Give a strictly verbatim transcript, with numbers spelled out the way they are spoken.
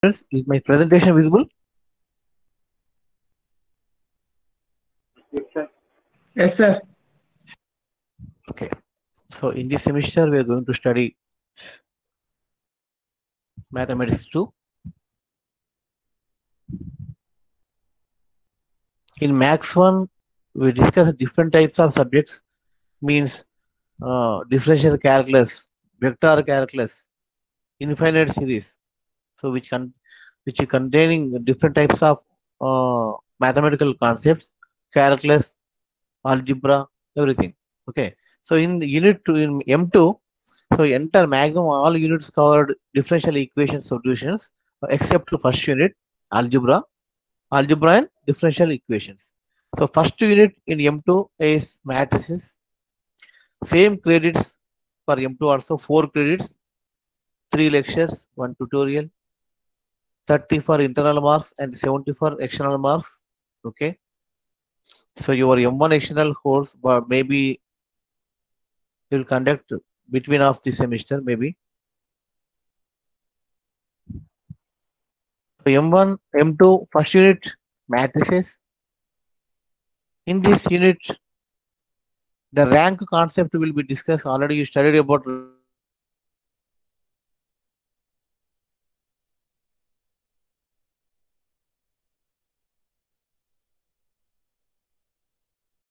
Friends, is my presentation visible? Yes, sir. Yes, sir. Okay. So in this semester, we are going to study mathematics two. In Max one, we discuss different types of subjects, means uh, differential calculus, vector calculus, infinite series. So which can which is containing different types of uh, mathematical concepts, calculus, algebra, everything. Okay. So in the unit two, in M two, so enter maximum all units covered differential equation solutions uh, except first unit, algebra, algebra and differential equations. So first unit in M two is matrices. Same credits for M two also, four credits, three lectures, one tutorial, thirty for internal marks and seventy for external marks. Okay. So your M one external course, but maybe you will conduct between of the semester, maybe. So M one, M two, first unit matrices. In this unit, the rank concept will be discussed. Already you studied about rank